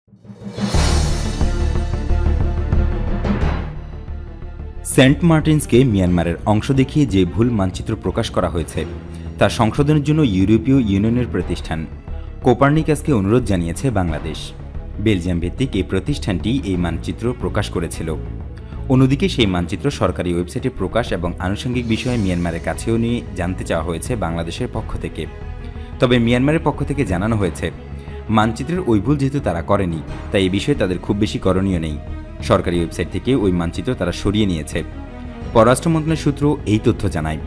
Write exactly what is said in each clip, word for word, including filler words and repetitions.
Saint মার্টিনসকে মিয়ানমারের অংশ দেখিয়ে যে ভুল মানচিত্র প্রকাশ করা হয়েছে তা সংশোধনের জন্য ইউরোপীয় ইউনিয়নের প্রতিষ্ঠান কোপার্নিকাসকে অনুরোধ জানিয়েছে বাংলাদেশ। বেলজিয়াম ভিত্তিক এই প্রতিষ্ঠানটি এই মানচিত্র প্রকাশ করেছিল। অন্যদিকে সেই মানচিত্র সরকারি ওয়েবসাইটে প্রকাশ এবং আনুষঙ্গিক বিষয়ে মিয়ানমারের কাছেও নিয়ে জানতে চাওয়া হয়েছে বাংলাদেশের পক্ষ থেকে। তবে মিয়ানমারের পক্ষ থেকে জানানো হয়েছে, মানচিত্রের ওই ভুল যেহেতু তারা করেনি, তাই এই বিষয়ে তাদের খুব বেশি করণীয় নেই। সরকারি ওয়েবসাইট থেকে ওই মানচিত্র তারা সরিয়ে নিয়েছে। পররাষ্ট্র মন্ত্রণালয়ের সূত্র এই তথ্য জানায়।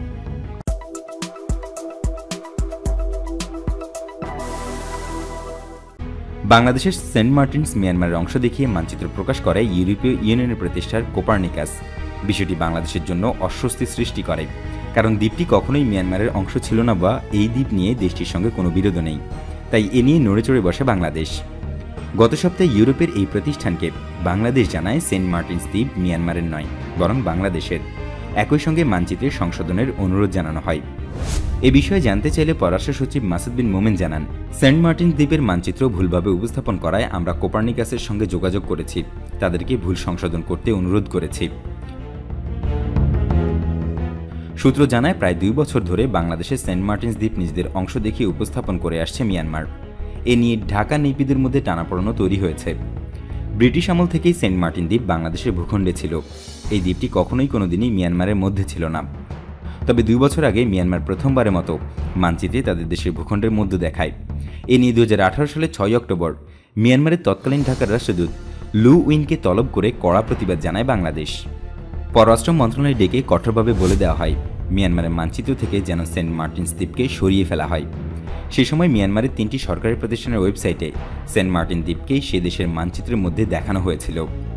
বাংলাদেশের সেন্ট মার্টিনস মিয়ানমারের অংশ দেখিয়ে মানচিত্র প্রকাশ করে ইউরোপীয় ইউনিয়নের প্রতিষ্ঠার কোপার্নিকাস। বিষয়টি বাংলাদেশের জন্য অস্বস্তি সৃষ্টি করে, কারণ দ্বীপটি কখনোই মিয়ানমারের অংশ ছিল না বা এই দ্বীপ নিয়ে দেশটির সঙ্গে কোনো বিরোধ নেই। তাই এ নিয়ে নড়েচড়ে বসে বাংলাদেশ। গত সপ্তাহে ইউরোপের এই প্রতিষ্ঠানকে বাংলাদেশ জানায় সেন্ট মার্টিনস দ্বীপ মিয়ানমারের নয়, বরং বাংলাদেশের। একই সঙ্গে মানচিত্রের সংশোধনের অনুরোধ জানানো হয়। এ বিষয়ে জানতে চাইলে পররাষ্ট্র সচিব মাসুদ বিন মোমেন জানান, সেন্ট মার্টিনস দ্বীপের মানচিত্র ভুলভাবে উপস্থাপন করায় আমরা কোপার্নিকাসের সঙ্গে যোগাযোগ করেছি, তাদেরকে ভুল সংশোধন করতে অনুরোধ করেছি। সূত্র জানায়, প্রায় দুই বছর ধরে বাংলাদেশের সেন্ট মার্টিনস দ্বীপ নিজেদের অংশ দেখিয়ে উপস্থাপন করে আসছে মিয়ানমার। এ নিয়ে ঢাকা নেপিদের মধ্যে টানাপোড়েনও তৈরি হয়েছে। ব্রিটিশ আমল থেকেই সেন্ট মার্টিন দ্বীপ বাংলাদেশের ভূখণ্ডে ছিল। এই দ্বীপটি কখনোই কোনোদিনই মিয়ানমারের মধ্যে ছিল না। তবে দুই বছর আগে মিয়ানমার প্রথমবারের মতো মানচিত্রে তাদের দেশের ভূখণ্ডের মধ্যে দেখায়। এ নিয়ে দুই হাজার আঠারো সালের ছয় অক্টোবর মিয়ানমারের তৎকালীন ঢাকার রাষ্ট্রদূত লু উইনকে তলব করে কড়া প্রতিবাদ জানায় বাংলাদেশ। পররাষ্ট্র মন্ত্রণালয় ডেকে কঠোরভাবে বলে দেওয়া হয়, মিয়ানমারের মানচিত্র থেকে যেন সেন্ট মার্টিনস দ্বীপকে সরিয়ে ফেলা হয়। সেই সময় মিয়ানমারের তিনটি সরকারি প্রতিষ্ঠানের ওয়েবসাইটে সেন্ট মার্টিন দ্বীপকেই সে দেশের মানচিত্রের মধ্যে দেখানো হয়েছিল।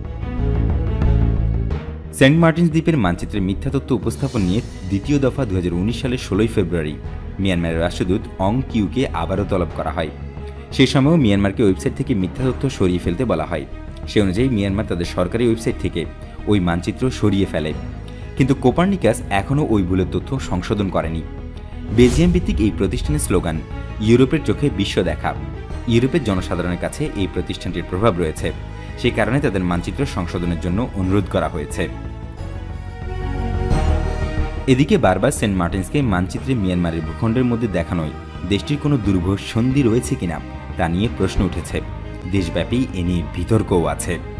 সেন্ট মার্টিনস দ্বীপের মানচিত্রের মিথ্যা তথ্য উপস্থাপন নিয়ে দ্বিতীয় দফা দুই হাজার উনিশ সালের ষোলোই ফেব্রুয়ারি মিয়ানমারের রাষ্ট্রদূত অং কিউকে আবারও তলব করা হয়। সেই সময়ও মিয়ানমারকে ওয়েবসাইট থেকে মিথ্যা তথ্য সরিয়ে ফেলতে বলা হয়। সে অনুযায়ী মিয়ানমার তাদের সরকারি ওয়েবসাইট থেকে ওই মানচিত্র সরিয়ে ফেলে, কিন্তু কোপার্নিকাস এখনও ওই ভুলের তথ্য সংশোধন করেনি। বেলজিয়াম ভিত্তিক এই প্রতিষ্ঠানের স্লোগান, ইউরোপের চোখে বিশ্ব দেখা। ইউরোপের জনসাধারণের কাছে এই প্রতিষ্ঠানটির প্রভাব রয়েছে, সেই কারণে তাদের মানচিত্র সংশোধনের জন্য অনুরোধ করা হয়েছে। এদিকে বারবার সেন্ট মার্টিনসকে মানচিত্রে মিয়ানমারের ভূখণ্ডের মধ্যে দেখানোয় দেশটির কোনো দুর্ভোগ সন্ধি রয়েছে কিনা তা নিয়ে প্রশ্ন উঠেছে। দেশব্যাপী এ নিয়ে বিতর্কও আছে।